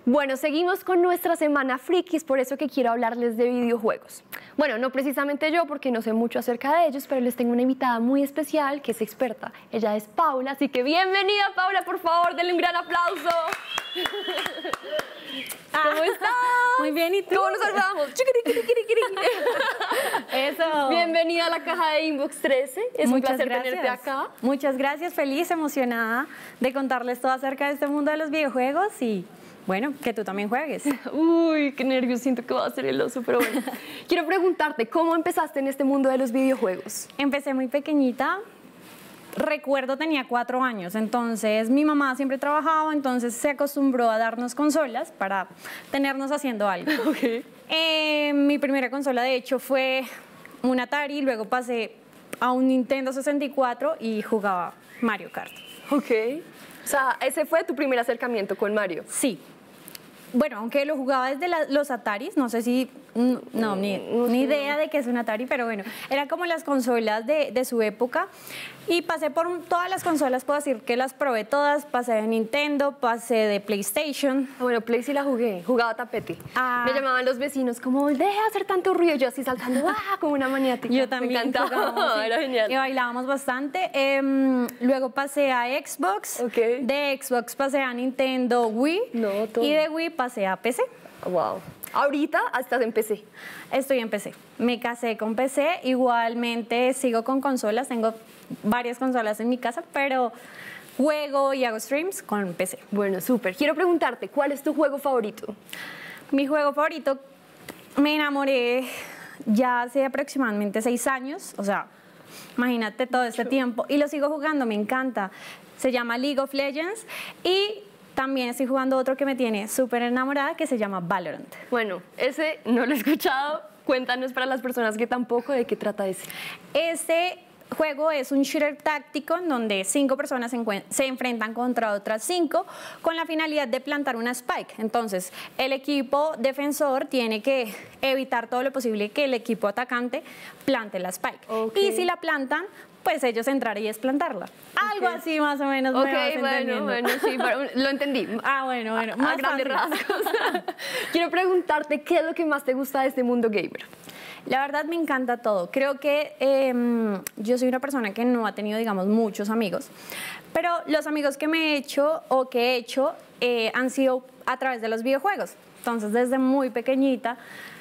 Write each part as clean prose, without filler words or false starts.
Bueno, seguimos con nuestra semana frikis, por eso que quiero hablarles de videojuegos. Bueno, no precisamente yo, porque no sé mucho acerca de ellos, pero les tengo una invitada muy especial que es experta. Ella es Paula, así que bienvenida, Paula, por favor, denle un gran aplauso. ¿Cómo estás? Muy bien, ¿y tú? ¿Cómo nos saludamos? Eso. Bienvenida a la caja de Inbox 13. Es un placer tenerte acá. Muchas gracias, feliz, emocionada de contarles todo acerca de este mundo de los videojuegos y, bueno, que tú también juegues. Uy, qué nervios, siento que va a ser el oso, pero bueno. Quiero preguntarte, ¿cómo empezaste en este mundo de los videojuegos? Empecé muy pequeñita. Recuerdo, tenía 4 años, entonces mi mamá siempre trabajaba, entonces se acostumbró a darnos consolas para tenernos haciendo algo. Okay. Mi primera consola, de hecho, fue un Atari, luego pasé a un Nintendo 64 y jugaba Mario Kart. Ok. O sea, ese fue tu primer acercamiento con Mario. Sí. Bueno, aunque lo jugaba desde los Ataris, no sé si, ni idea de qué es un Atari, pero bueno, eran como las consolas de su época y pasé por todas las consolas, puedo decir que las probé todas, pasé de Nintendo, pasé de PlayStation. Bueno, Play sí la jugué, jugaba tapete. Me llamaban los vecinos como, deja de hacer tanto ruido, yo así saltando, como una maniática. Yo también. Me encantaba, era genial. Y bailábamos bastante. Luego pasé a Xbox, de Xbox pasé a Nintendo Wii y de Wii pasé a PC. Wow. Ahorita estás en PC. Estoy en PC. Me casé con PC, igualmente sigo con consolas, tengo varias consolas en mi casa, pero juego y hago streams con PC. Bueno, súper. Quiero preguntarte, ¿cuál es tu juego favorito? Mi juego favorito, me enamoré ya hace aproximadamente 6 años, o sea, imagínate todo este tiempo, y lo sigo jugando, me encanta. Se llama League of Legends y también estoy jugando otro que me tiene súper enamorada que se llama Valorant. Bueno, ese no lo he escuchado. Cuéntanos para las personas que tampoco, ¿de qué trata ese? Este juego es un shooter táctico en donde 5 personas se enfrentan contra otras 5 con la finalidad de plantar una spike. Entonces, el equipo defensor tiene que evitar todo lo posible que el equipo atacante plante la spike. Y si la plantan, pues ellos entrar y desplantarla. Algo así más o menos. Bueno, sí, lo entendí. Bueno, a grandes rasgos. Quiero preguntarte, ¿qué es lo que más te gusta de este mundo gamer? La verdad me encanta todo. Creo que yo soy una persona que no ha tenido, digamos, muchos amigos, pero los amigos que me he hecho o que he hecho han sido a través de los videojuegos. Entonces, desde muy pequeñita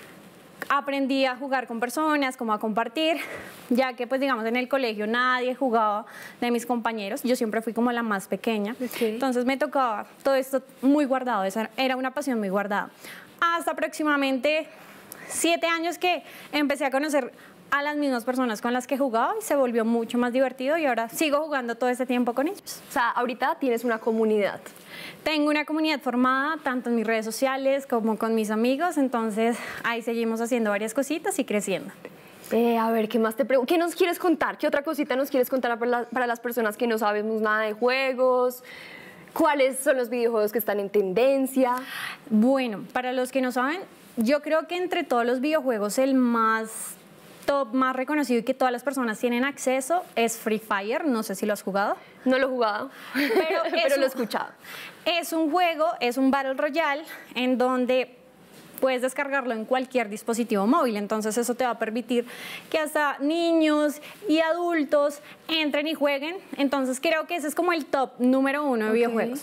aprendí a jugar con personas, como a compartir, ya que pues digamos en el colegio nadie jugaba de mis compañeros, yo siempre fui como la más pequeña, entonces me tocaba todo esto muy guardado, esa era una pasión muy guardada. Hasta aproximadamente 7 años que empecé a conocer a las mismas personas con las que jugaba y se volvió mucho más divertido y ahora sigo jugando todo este tiempo con ellos. O sea, ahorita tienes una comunidad. Tengo una comunidad formada tanto en mis redes sociales como con mis amigos, entonces ahí seguimos haciendo varias cositas y creciendo. A ver, ¿qué más te pregunto? ¿Qué nos quieres contar? ¿Qué otra cosita nos quieres contar para las personas que no sabemos nada de juegos? ¿Cuáles son los videojuegos que están en tendencia? Bueno, para los que no saben, yo creo que entre todos los videojuegos el más top, más reconocido y que todas las personas tienen acceso es Free Fire. No sé si lo has jugado. No lo he jugado, pero lo he escuchado. Es un juego, es un Battle Royale en donde puedes descargarlo en cualquier dispositivo móvil, entonces eso te va a permitir que hasta niños y adultos entren y jueguen, entonces creo que ese es como el top número 1 de videojuegos.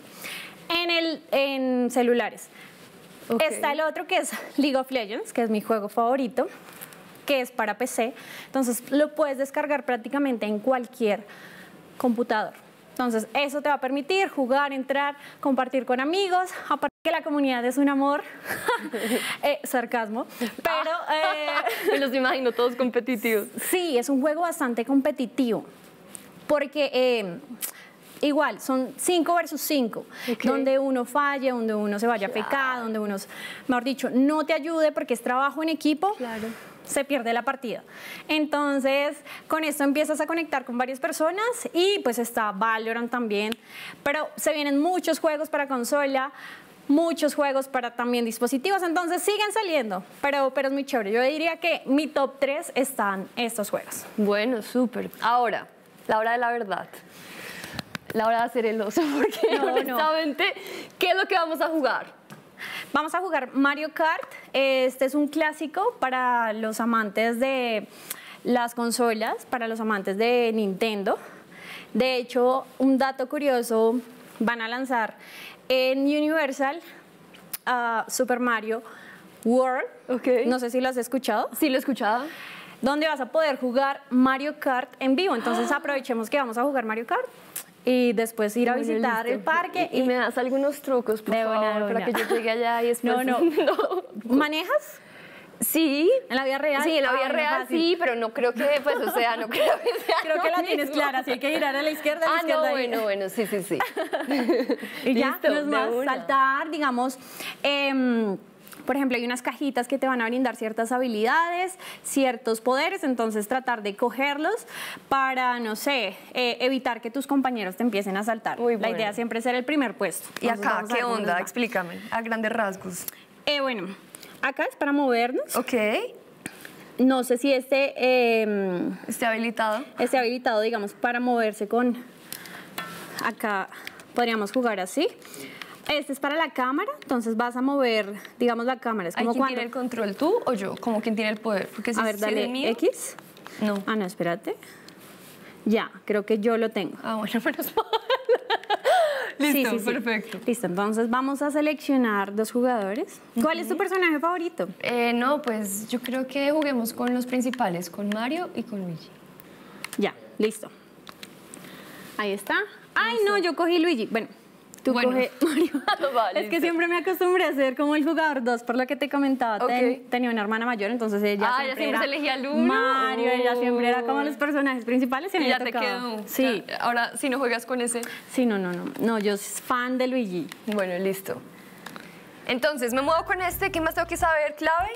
En celulares. Está el otro que es League of Legends, que es mi juego favorito, que es para PC, entonces lo puedes descargar prácticamente en cualquier computador. Entonces eso te va a permitir jugar, entrar, compartir con amigos, aparte que la comunidad es un amor, sarcasmo, pero... Me los imagino todos competitivos. Sí, es un juego bastante competitivo, porque... igual, son 5 versus 5, donde uno falle, donde uno se vaya a pecar, donde uno, mejor dicho, no te ayude porque es trabajo en equipo, se pierde la partida. Entonces, con esto empiezas a conectar con varias personas y pues está Valorant también, pero se vienen muchos juegos para consola, muchos juegos para también dispositivos, entonces siguen saliendo, pero es muy chévere. Yo diría que mi top 3 están estos juegos. Bueno, súper. Ahora, la hora de la verdad. La hora de hacer el oso, porque honestamente, ¿qué es lo que vamos a jugar? Vamos a jugar Mario Kart. Este es un clásico para los amantes de las consolas, para los amantes de Nintendo. De hecho, un dato curioso, van a lanzar en Universal Super Mario World. No sé si lo has escuchado. Sí, lo he escuchado. Donde vas a poder jugar Mario Kart en vivo. Entonces aprovechemos que vamos a jugar Mario Kart y después ir a visitar el parque. Y me das algunos trucos, por favor, para que yo llegue allá y después... No. ¿Manejas? Sí. ¿En la vida real? Sí, en la vida real sí, pero no creo que, pues, o sea, no creo que sea Creo que la tienes mismo. clara, si hay que girar a la izquierda, a la izquierda. Bueno, sí. Y ya, Listo, no es más, de una. saltar, digamos, por ejemplo, hay unas cajitas que te van a brindar ciertas habilidades, ciertos poderes, entonces tratar de cogerlos para, no sé, evitar que tus compañeros te empiecen a saltar. Muy La bueno. idea siempre es ser el primer puesto. ¿Y Entonces, acá vamos a qué ver cómo nos onda? va. Explícame, a grandes rasgos. Bueno, acá es para movernos. Ok. No sé si Esté habilitado. esté habilitado, digamos, para moverse con... Acá podríamos jugar así. Este es para la cámara, entonces vas a mover, digamos, la cámara. Es ¿Hay como quién cuando... tiene el control, tú o yo? Como quien tiene el poder. Porque si A ver, es dale el mío, X. no. Ah, no, espérate. Ya, creo que yo lo tengo. Ah, bueno, menos mal. Listo, Sí, sí, sí. perfecto. Listo, entonces vamos a seleccionar dos jugadores. ¿Cuál es tu personaje favorito? No, pues yo creo que juguemos con los principales, con Mario y con Luigi. Ya, listo. Ahí está. Ay, no, yo cogí Luigi. Bueno, tú Bueno. coge Mario. Vale, Es que listo. siempre me acostumbré a ser como el jugador 2, por lo que te comentaba. Ok. Tenía una hermana mayor, entonces ella Ah, ella siempre era se elegía al uno. Mario, ella siempre era como Oh. los personajes principales y a mí Y ya me te tocaba. quedó. Sí. Ya, ahora, si no juegas con ese. Sí, no. No, yo soy fan de Luigi. Bueno, listo. Entonces, me muevo con este. ¿Qué más tengo que saber? ¿Clave?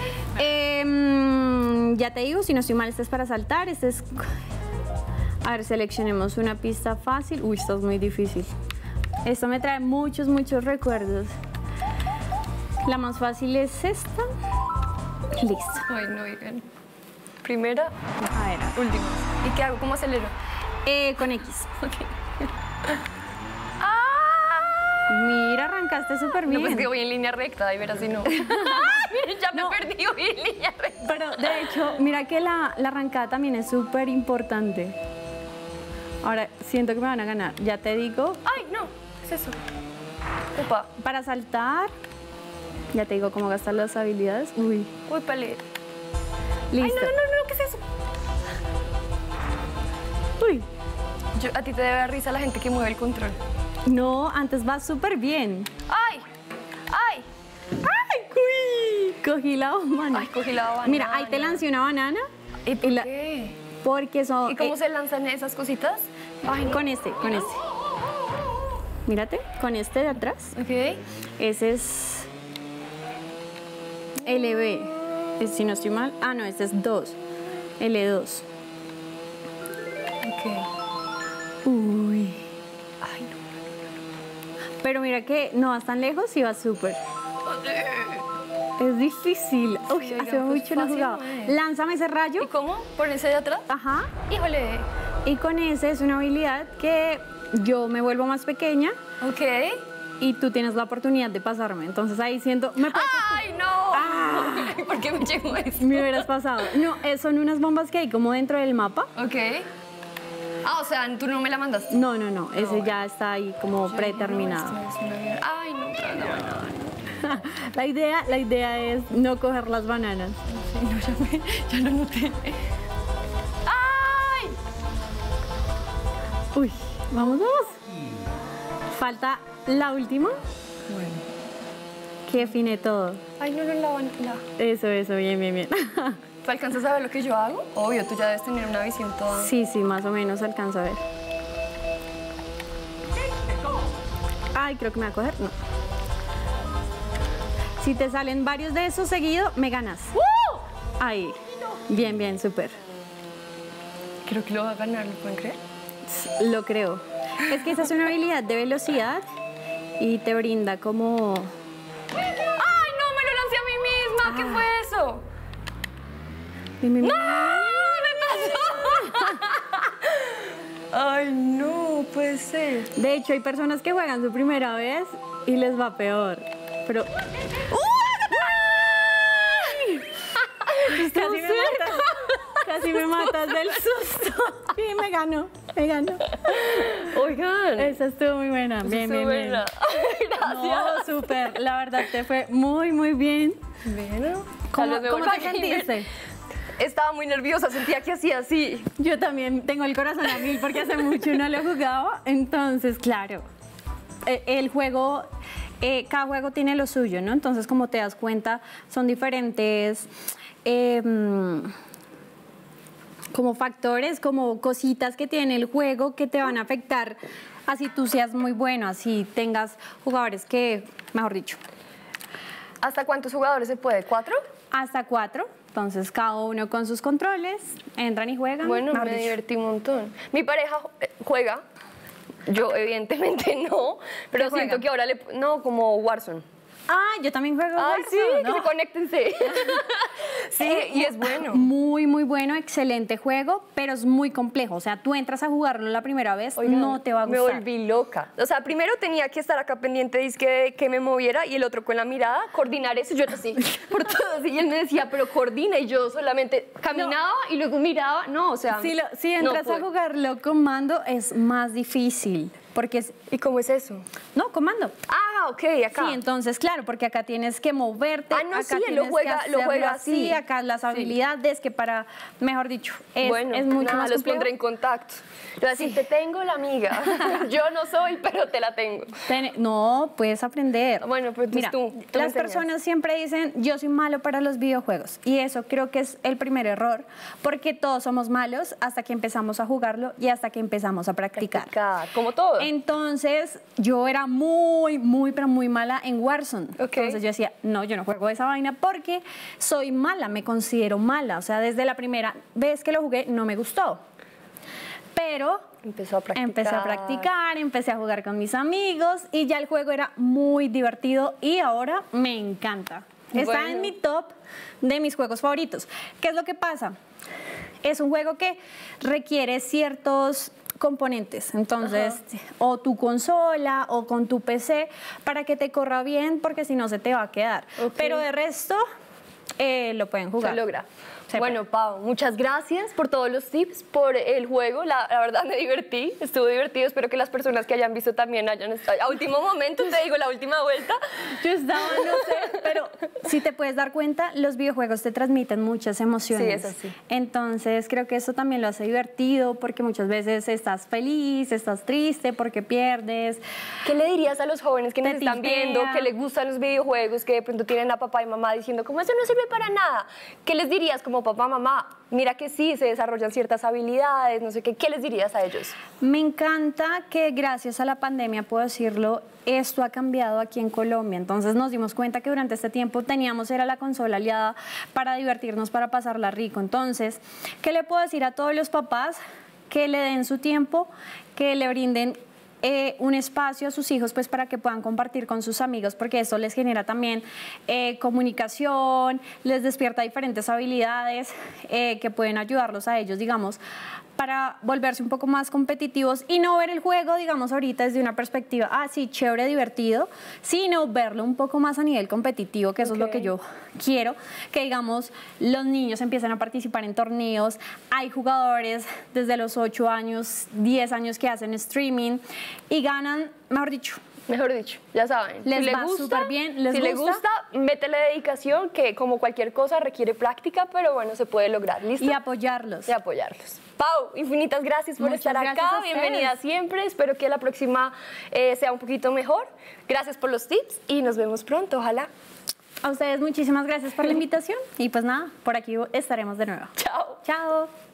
Ya te digo, si no estoy mal, este es para saltar. Este es... A ver, seleccionemos una pista fácil. Uy, esto es muy difícil. Esto me trae muchos recuerdos. La más fácil es esta. Listo. Ay, no, oigan. Primera, A ver, última. ¿Y qué hago? ¿Cómo acelero? con X. ¡Ah! Mira, arrancaste súper No, bien. pues que voy en línea recta, y ver así no. Miren, ya me No. perdí, voy en línea recta. Pero de hecho, mira que la arrancada también es súper importante. Ahora, siento que me van a ganar. Ya te digo, Ay, no, ¿qué es eso? Opa. para saltar, ya te digo cómo gastar las habilidades. Uy, Uy, pale. listo. Ay, no, ¿qué es eso? Uy, A ti te debe dar risa la gente que mueve el control. no, antes va súper bien. ¡Ay! ¡Ay! ¡Ay! Uy, cogí la banana. Ay, cogí la banana. Mira, ahí te lancé una banana. ¿Y por la- qué? Porque son... ¿Y cómo se lanzan esas cositas? Ay, no. Con este. Mírate, con este de atrás. Ok. Ese es LB. Si no estoy mal. Ah, no, este es 2. L2. Ok. Uy. Ay, no. Pero mira que no vas tan lejos y vas súper. Es difícil. Uy, oiga, hace pues mucho no fácil jugaba. no es. Lánzame ese ¿Y rayo. cómo? ¿Por ese de atrás? Ajá. Híjole. Y con ese es una habilidad que yo me vuelvo más pequeña Ok. y tú tienes la oportunidad de pasarme. Entonces ahí siento, ¡Ay, no! ¿Por qué me llegó eso? me hubieras pasado. No, son unas bombas que hay como dentro del mapa. Ok. Ah, o sea, tú no me la mandaste. No, ese ya está ahí como predeterminado. No, esto es una mierda. Ay, no, otra vez la banana. La idea es no coger las bananas. Sí, no, ya lo noté. ¡Ay! Uy, vamos. Falta la última, Bueno. que define todo. Ay, no, la banana. Eso, bien. ¿Tú alcanzas a ver lo que yo hago? Obvio, tú ya debes tener una visión toda. Sí, más o menos alcanzo a ver. Ay, creo que me va a coger. No. Si te salen varios de esos seguidos, me ganas. Ahí. Bien, súper. Creo que lo va a ganar, ¿lo pueden creer? Lo creo. Es que esa es una habilidad de velocidad y te brinda como... ¡Ay, no! ¡Me lo lancé a mí misma! ¿Qué fue eso? Dime, ¡No! ¡Me pasó! ¡Ay, no! Puede ser. De hecho, hay personas que juegan su primera vez y les va peor. pero... Casi me matas del susto. Sí, me ganó. Oigan. Esa estuvo muy buena. Bien. Gracias. No, súper. La verdad te fue muy bien. Bueno, ¿Cómo te sentiste? Estaba muy nerviosa, sentía que hacía así. Yo también tengo el corazón a mil porque hace mucho no lo jugaba. Entonces, claro, el juego, cada juego tiene lo suyo, ¿no? Entonces, como te das cuenta, son diferentes como factores, como cositas que tiene el juego que te van a afectar. Así tú seas muy bueno, así tengas jugadores que, mejor dicho. ¿Hasta cuántos jugadores se puede? ¿4? Hasta 4. Entonces, cada uno con sus controles, entran y juegan. Bueno, me divertí un montón. Mi pareja juega, yo evidentemente no, pero siento que ahora no, como Warzone. Ah, yo también juego Warzone. Sí, ¿no? que se conéctense. Sí, y es bueno. Muy bueno, excelente juego, pero es muy complejo. O sea, tú entras a jugarlo la primera vez, Oigan, no te va a gustar. Me volví loca. O sea, primero tenía que estar acá pendiente de que me moviera y el otro con la mirada, coordinar eso. Yo así, por todo así. Y él me decía, pero coordina. Y yo solamente caminaba y luego miraba. No, o sea, si entras a jugarlo con mando, es más difícil. Porque es, ¿y cómo es eso? No, comando. Ah, ok, acá. Sí, entonces, claro, porque acá tienes que moverte. Ah, no, acá sí, él tienes lo juega así. Sí, acá las habilidades que para, mejor dicho, es mucho más los complejo. pondré en contacto. Yo así, te tengo la amiga. Yo no soy, pero te la tengo. No, puedes aprender. Bueno, pues mira, tú las personas siempre dicen, yo soy malo para los videojuegos. Y eso creo que es el primer error, porque todos somos malos hasta que empezamos a jugarlo y hasta que empezamos a practicar. Como todo. Entonces, yo era pero muy mala en Warzone. Okay. Entonces yo decía, no, yo no juego esa vaina porque soy mala, me considero mala. O sea, desde la primera vez que lo jugué no me gustó. Pero empecé a practicar, empecé a jugar con mis amigos y ya el juego era muy divertido y ahora me encanta. Está en mi top de mis juegos favoritos. ¿Qué es lo que pasa? Es un juego que requiere ciertos componentes, entonces, o tu consola o con tu PC para que te corra bien, porque si no se te va a quedar. Okay. Pero de resto, lo pueden jugar. Se logra. Bueno, Pau, muchas gracias por todos los tips, por el juego. La verdad me divertí, estuvo divertido. Espero que las personas que hayan visto también hayan estado. A último momento, te digo, la última vuelta. Yo estaba, no sé, pero si te puedes dar cuenta, los videojuegos te transmiten muchas emociones. Sí, es así. Entonces, creo que eso también lo hace divertido, porque muchas veces estás feliz, estás triste porque pierdes. ¿Qué le dirías a los jóvenes que nos están viendo, que les gustan los videojuegos, que de pronto tienen a papá y mamá diciendo, como eso no sirve para nada? ¿Qué les dirías como papá, mamá, mira que sí, se desarrollan ciertas habilidades, no sé qué les dirías a ellos? Me encanta que gracias a la pandemia, puedo decirlo, esto ha cambiado aquí en Colombia. Entonces nos dimos cuenta que durante este tiempo era la consola aliada para divertirnos, para pasarla rico. Entonces, ¿qué le puedo decir a todos los papás? Que le den su tiempo, que le brinden un espacio a sus hijos pues para que puedan compartir con sus amigos, porque eso les genera también comunicación, les despierta diferentes habilidades que pueden ayudarlos a ellos, digamos, para volverse un poco más competitivos y no ver el juego, digamos, ahorita desde una perspectiva, sí, chévere, divertido, sino verlo un poco más a nivel competitivo, que eso es lo que yo quiero, que digamos, los niños empiezan a participar en torneos, hay jugadores desde los 8 años, 10 años que hacen streaming y ganan, mejor dicho, ya saben. Les va súper bien, si les gusta, métele dedicación, que como cualquier cosa requiere práctica, pero bueno, se puede lograr. ¿Listo? Y apoyarlos. Pau, infinitas gracias por estar acá. Bienvenida siempre. Espero que la próxima sea un poquito mejor. Gracias por los tips y nos vemos pronto, ojalá. A ustedes muchísimas gracias por la invitación y pues nada, por aquí estaremos de nuevo. Chao. Chao.